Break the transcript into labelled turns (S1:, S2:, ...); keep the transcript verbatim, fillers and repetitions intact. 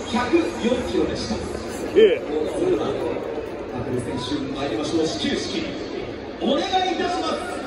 S1: ひゃくよんキロでした。
S2: ええ、
S1: それでは、羽生選手参りましょう。始球式お願いいたします。